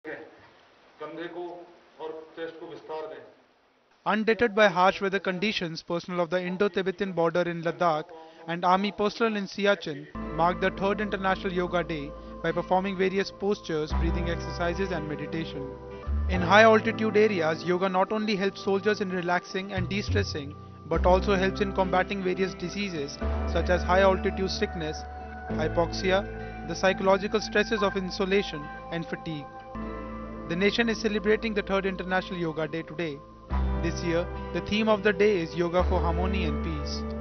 Undeterred by harsh weather conditions, personnel of the Indo-Tibetan Border in Ladakh and Army personnel in Siachen marked the third International Yoga Day by performing various postures, breathing exercises and meditation. In high altitude areas, yoga not only helps soldiers in relaxing and de-stressing, but also helps in combating various diseases such as high altitude sickness, hypoxia, the psychological stresses of insolation and fatigue. The nation is celebrating the third International Yoga Day today. This year, the theme of the day is Yoga for Harmony and Peace.